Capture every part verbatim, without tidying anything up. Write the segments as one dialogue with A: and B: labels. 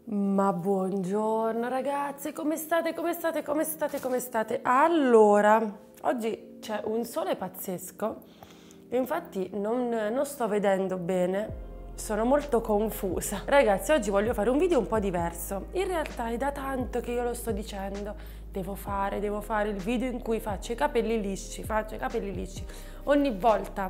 A: Ma buongiorno ragazze, come state, come state, come state, come state? Allora, oggi c'è un sole pazzesco e infatti non, non sto vedendo bene, sono molto confusa. Ragazzi, oggi voglio fare un video un po' diverso. In realtà è da tanto che io lo sto dicendo, devo fare, devo fare il video in cui faccio i capelli lisci, faccio i capelli lisci. Ogni volta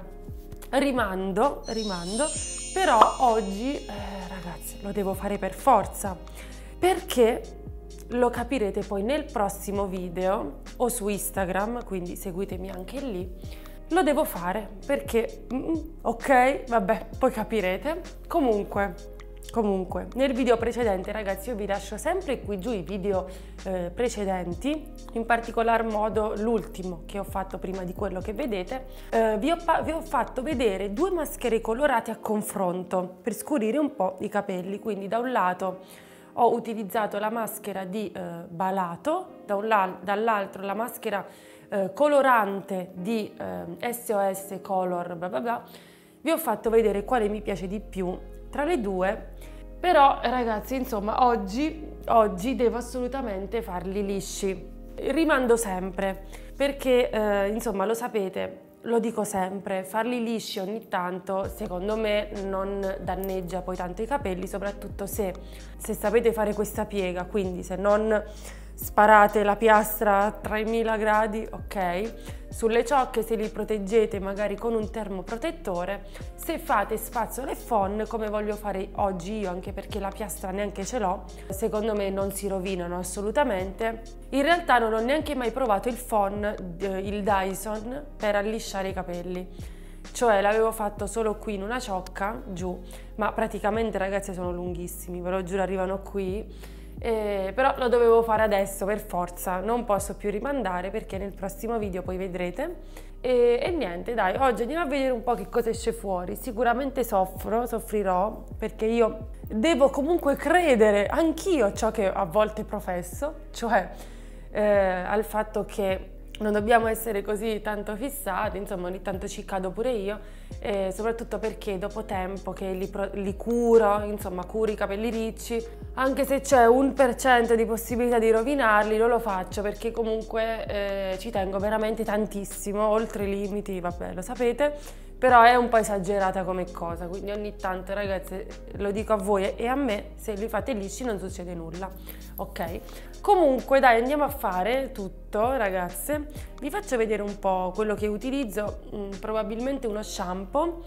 A: rimando, rimando, però oggi... Eh, ragazzi, lo devo fare per forza, perché lo capirete poi nel prossimo video o su Instagram, quindi seguitemi anche lì. Lo devo fare perché, mm, ok, vabbè, poi capirete. Comunque, comunque, nel video precedente, ragazzi, io vi lascio sempre qui giù i video eh, precedenti, in particolar modo l'ultimo che ho fatto prima di quello che vedete. Eh, vi, ho vi ho fatto vedere due maschere colorate a confronto per scurire un po' i capelli. Quindi da un lato ho utilizzato la maschera di eh, Balato, da un dall'altro la maschera eh, colorante di eh, S O S Color bla bla bla. Vi ho fatto vedere quale mi piace di più tra le due, però ragazzi, insomma, oggi, oggi devo assolutamente farli lisci. Rimando sempre, perché eh, insomma, lo sapete, lo dico sempre, farli lisci ogni tanto secondo me non danneggia poi tanto i capelli, soprattutto se, se sapete fare questa piega, quindi se non sparate la piastra a tremila gradi, ok? Sulle ciocche, se li proteggete magari con un termoprotettore, se fate spazzole e phon come voglio fare oggi io, anche perché la piastra neanche ce l'ho, secondo me non si rovinano assolutamente. In realtà non ho neanche mai provato il phon, il Dyson, per allisciare i capelli, cioè l'avevo fatto solo qui in una ciocca giù, ma praticamente ragazzi sono lunghissimi, ve lo giuro, arrivano qui. Eh, però lo dovevo fare adesso per forza, non posso più rimandare perché nel prossimo video poi vedrete. E, e niente, dai, oggi andiamo a vedere un po' che cosa esce fuori. Sicuramente soffro, soffrirò, perché io devo comunque credere anch'io a ciò che a volte professo, cioè eh, al fatto che non dobbiamo essere così tanto fissati, insomma ogni tanto ci cado pure io, eh, soprattutto perché dopo tempo che li, li curo, insomma curo i capelli ricci, anche se c'è un per cento di possibilità di rovinarli, non lo faccio perché comunque eh, ci tengo veramente tantissimo, oltre i limiti, vabbè, lo sapete, però è un po' esagerata come cosa, quindi ogni tanto ragazzi, lo dico a voi e a me, se li fate lisci non succede nulla, ok? Comunque dai, andiamo a fare tutto ragazze, vi faccio vedere un po' quello che utilizzo, mh, probabilmente uno shampoo,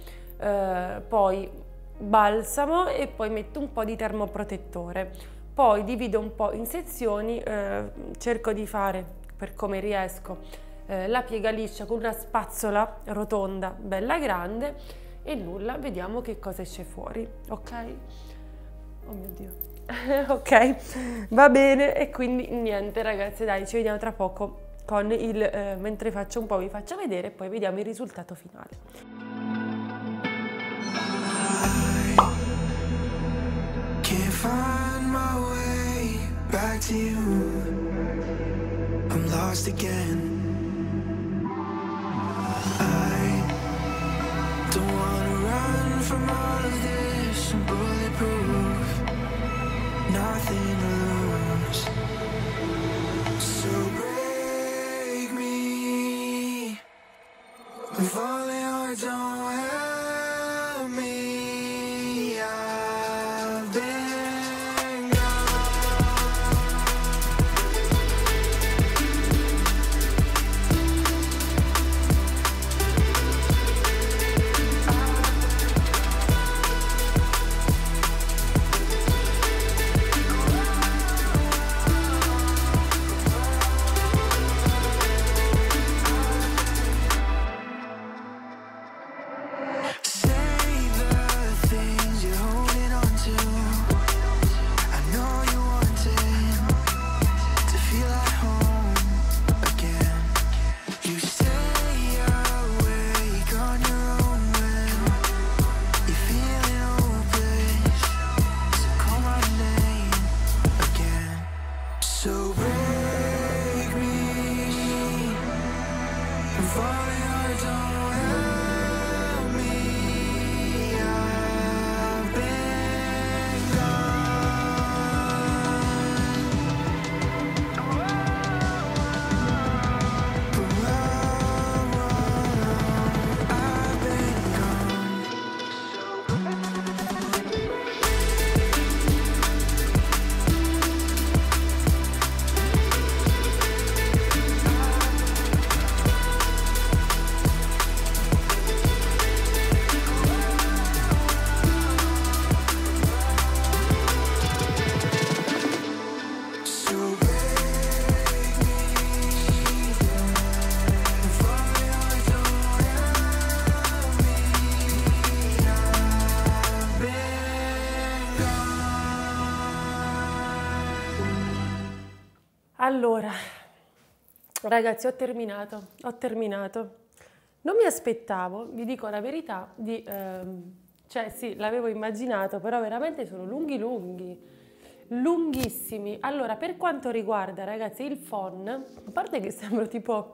A: eh, poi balsamo e poi metto un po' di termoprotettore, poi divido un po' in sezioni, eh, cerco di fare per come riesco eh, la piega liscia con una spazzola rotonda bella grande e nulla, vediamo che cosa esce fuori, ok? Oh mio Dio. Ok, va bene, e quindi niente ragazzi, dai, ci vediamo tra poco con il eh, mentre faccio un po', vi faccio vedere e poi vediamo il risultato finale. Can't find my way back to you. I'm lost again. I don't wanna run from all of this. I'm bulletproof, nothing to lose. So break me. If only I don't help me. I've been Allora, ragazzi, ho terminato, ho terminato. Non mi aspettavo, vi dico la verità, di, ehm, cioè sì, l'avevo immaginato, però veramente sono lunghi lunghi, lunghissimi. Allora, per quanto riguarda, ragazzi, il phon, a parte che sembro tipo,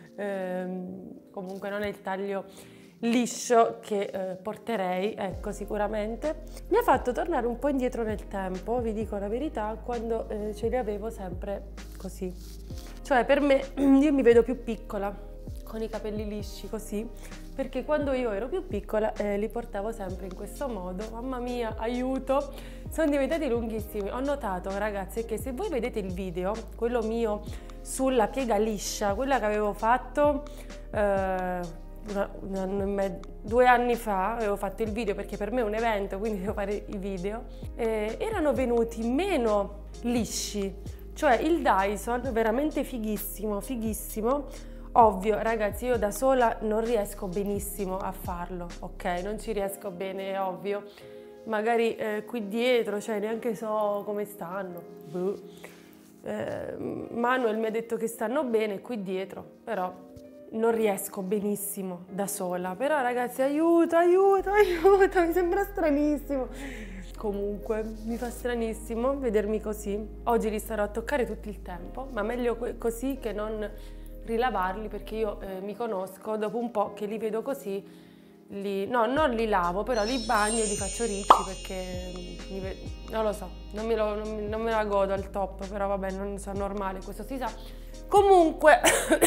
A: ehm, comunque non è il taglio liscio che eh, porterei, ecco, sicuramente, mi ha fatto tornare un po' indietro nel tempo, vi dico la verità, quando eh, ce li avevo sempre così. Cioè, per me, io mi vedo più piccola, con i capelli lisci così, perché quando io ero più piccola eh, li portavo sempre in questo modo. Mamma mia, aiuto! Sono diventati lunghissimi. Ho notato, ragazzi, che se voi vedete il video, quello mio sulla piega liscia, quella che avevo fatto eh, una, un anno e mezzo, due anni fa, avevo fatto il video perché per me è un evento, quindi devo fare i video, eh, erano venuti meno lisci. Cioè il Dyson, veramente fighissimo, fighissimo. Ovvio, ragazzi, io da sola non riesco benissimo a farlo, ok? Non ci riesco bene, è ovvio. Magari eh, qui dietro, cioè neanche so come stanno. Buh. Eh, Manuel mi ha detto che stanno bene qui dietro, però non riesco benissimo da sola. Però ragazzi, aiuto, aiuto, aiuto, mi sembra stranissimo. Comunque, mi fa stranissimo vedermi così. Oggi li starò a toccare tutto il tempo, ma meglio così che non rilavarli, perché io eh, mi conosco, dopo un po' che li vedo così, li, no, non li lavo, però li bagno e li faccio ricci, perché mi, non lo so, non me, lo, non, non me la godo al top, però vabbè, non so, normale, questo si sa. Comunque,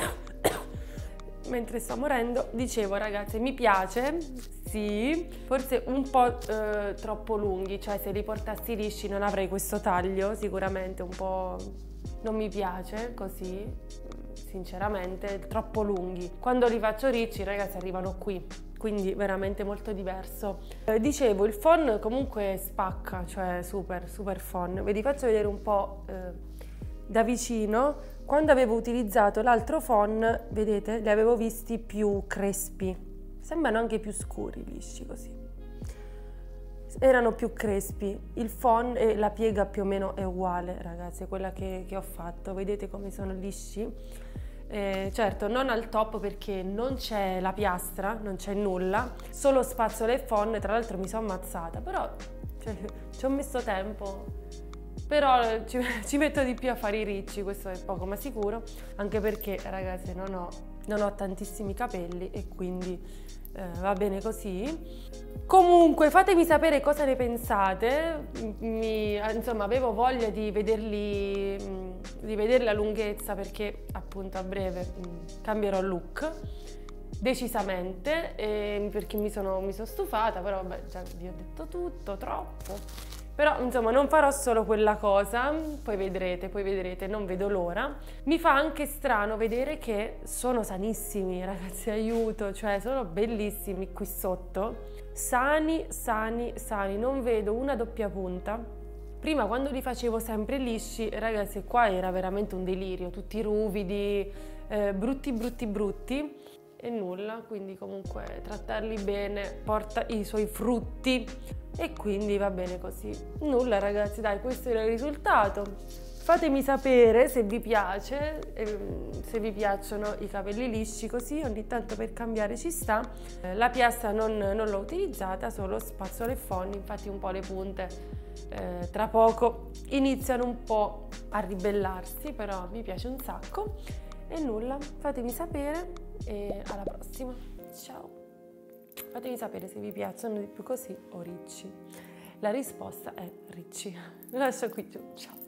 A: mentre sto morendo, dicevo, ragazzi, mi piace, sì, forse un po' eh, troppo lunghi, cioè se li portassi lisci non avrei questo taglio, sicuramente un po' non mi piace così, sinceramente, troppo lunghi. Quando li faccio ricci, ragazzi, arrivano qui, quindi veramente molto diverso. Eh, dicevo, il phon comunque spacca, cioè super, super phon. Ve li faccio vedere un po' eh, da vicino. Quando avevo utilizzato l'altro phon, vedete, li avevo visti più crespi. Sembrano anche più scuri, lisci così. Erano più crespi. Il phon e la piega più o meno è uguale, ragazzi, è quella che, che ho fatto. Vedete come sono lisci? Eh, certo, non al top perché non c'è la piastra, non c'è nulla, solo spazzola e phon, tra l'altro mi sono ammazzata, però cioè, ci ho messo tempo, però ci, ci metto di più a fare i ricci, questo è poco ma sicuro, anche perché, ragazzi, non ho, non ho tantissimi capelli e quindi eh, va bene così. Comunque fatemi sapere cosa ne pensate, mi, insomma avevo voglia di vederli, di vedere la lunghezza, perché appunto a breve mh, cambierò look decisamente, e perché mi sono, mi sono stufata, però vabbè, già vi ho detto tutto, troppo. Però insomma non farò solo quella cosa, poi vedrete, poi vedrete, non vedo l'ora. Mi fa anche strano vedere che sono sanissimi, ragazzi, aiuto, cioè sono bellissimi qui sotto, sani, sani, sani, non vedo una doppia punta. Prima quando li facevo sempre lisci, ragazzi, qua era veramente un delirio, tutti ruvidi, eh, brutti, brutti, brutti. E nulla, quindi comunque trattarli bene porta i suoi frutti e quindi va bene così. Nulla, ragazzi, dai, questo era il risultato. Fatemi sapere se vi piace, se vi piacciono i capelli lisci così, ogni tanto per cambiare ci sta. La piastra non, non l'ho utilizzata, solo spazzola e phon, infatti un po' le punte eh, tra poco iniziano un po' a ribellarsi, però mi piace un sacco. E nulla, fatemi sapere e alla prossima, ciao! Fatemi sapere se vi piacciono di più così o ricci. La risposta è ricci. Vi lascio qui giù, ciao!